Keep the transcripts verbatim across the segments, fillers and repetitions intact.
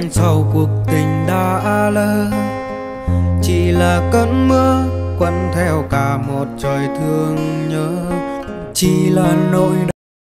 đằng sau cuộc tình đã lỡ, chỉ là cơn mưa quấn theo cả một trời thương nhớ, chỉ là nỗi đau.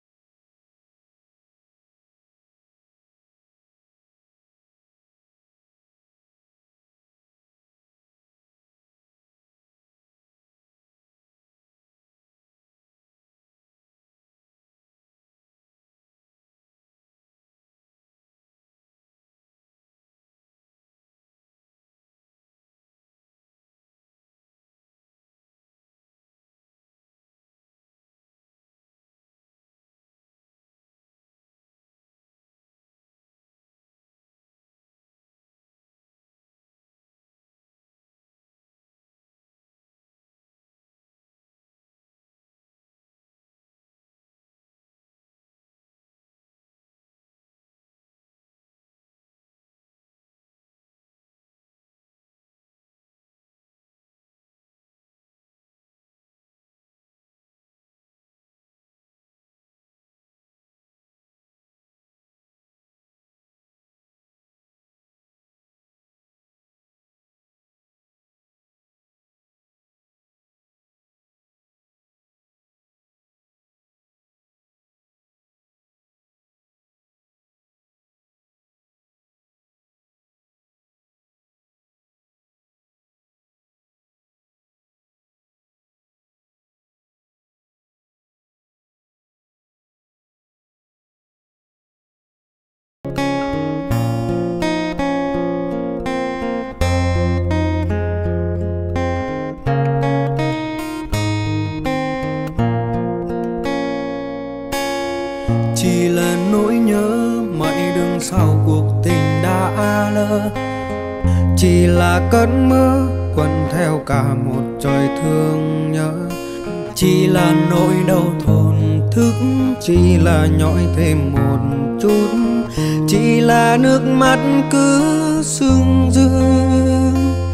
Chỉ là nỗi nhớ mãi đằng sau cuộc tình đã lỡ, chỉ là cơn mưa quấn theo cả một trời thương nhớ, chỉ là nỗi đau thổn thức, chỉ là nhói thêm một chút, chỉ là nước mắt cứ sưng rưng.